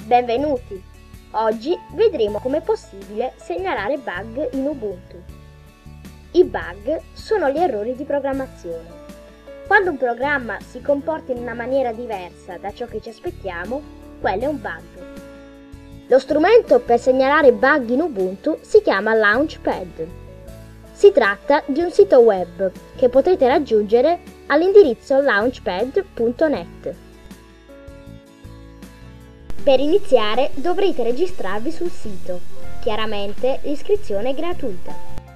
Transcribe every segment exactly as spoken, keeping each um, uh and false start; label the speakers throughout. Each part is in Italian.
Speaker 1: Benvenuti! Oggi vedremo come è possibile segnalare bug in Ubuntu. I bug sono gli errori di programmazione. Quando un programma si comporta in una maniera diversa da ciò che ci aspettiamo, quello è un bug. Lo strumento per segnalare bug in Ubuntu si chiama Launchpad. Si tratta di un sito web che potrete raggiungere all'indirizzo launchpad punto net. Per iniziare dovrete registrarvi sul sito. Chiaramente l'iscrizione è gratuita.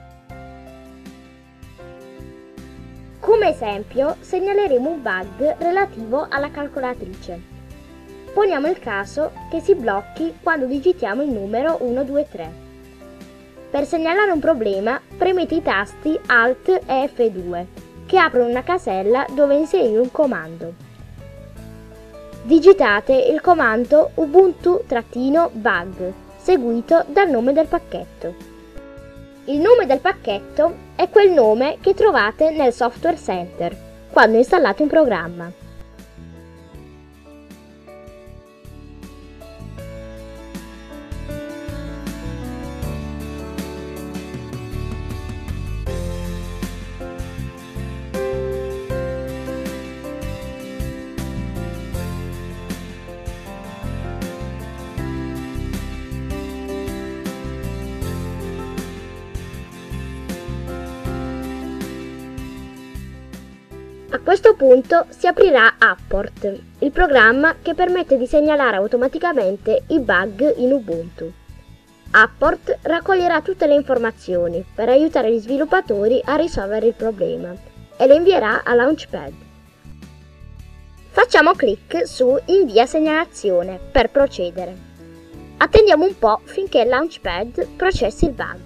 Speaker 1: Come esempio segnaleremo un bug relativo alla calcolatrice. Poniamo il caso che si blocchi quando digitiamo il numero uno due tre. Per segnalare un problema premete i tasti Alt e F due che aprono una casella dove inserire un comando. Digitate il comando ubuntu-bug seguito dal nome del pacchetto. Il nome del pacchetto è quel nome che trovate nel Software Center quando installate un programma. A questo punto si aprirà Apport, il programma che permette di segnalare automaticamente i bug in Ubuntu. Apport raccoglierà tutte le informazioni per aiutare gli sviluppatori a risolvere il problema e le invierà a Launchpad. Facciamo clic su Invia segnalazione per procedere. Attendiamo un po' finché Launchpad processi il bug.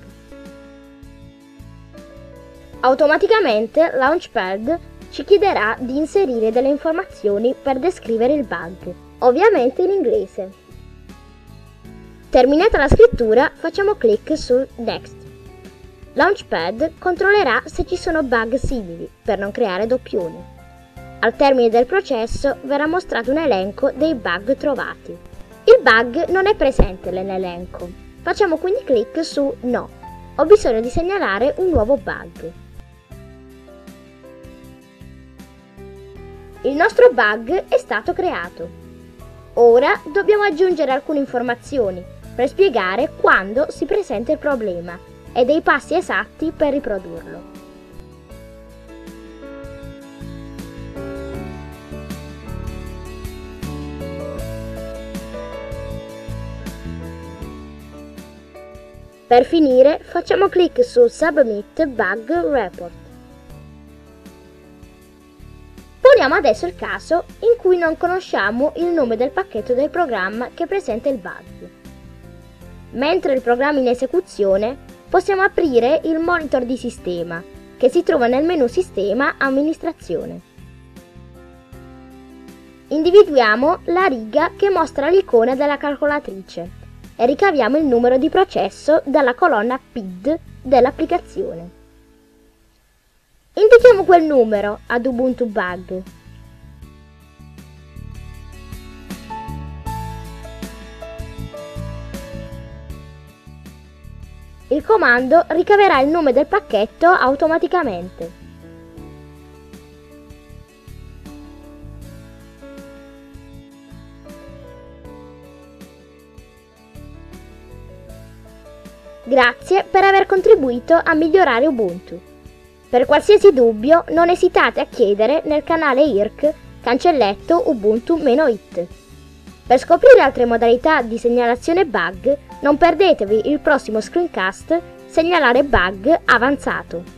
Speaker 1: Automaticamente Launchpad ci chiederà di inserire delle informazioni per descrivere il bug, ovviamente in inglese. Terminata la scrittura, facciamo clic su Next. Launchpad controllerà se ci sono bug simili per non creare doppioni. Al termine del processo verrà mostrato un elenco dei bug trovati. Il bug non è presente nell'elenco. Facciamo quindi clic su No. Ho bisogno di segnalare un nuovo bug. Il nostro bug è stato creato. Ora dobbiamo aggiungere alcune informazioni per spiegare quando si presenta il problema e dei passi esatti per riprodurlo. Per finire facciamo clic su Submit Bug Report. Poniamo adesso il caso in cui non conosciamo il nome del pacchetto del programma che presenta il bug. Mentre il programma è in esecuzione, possiamo aprire il monitor di sistema, che si trova nel menu Sistema Amministrazione. Individuiamo la riga che mostra l'icona della calcolatrice e ricaviamo il numero di processo dalla colonna P I D dell'applicazione. Indichiamo quel numero ad Ubuntu Bug. Il comando ricaverà il nome del pacchetto automaticamente. Grazie per aver contribuito a migliorare Ubuntu. Per qualsiasi dubbio non esitate a chiedere nel canale I R C cancelletto ubuntu-it. Per scoprire altre modalità di segnalazione bug non perdetevi il prossimo screencast Segnalare bug avanzato.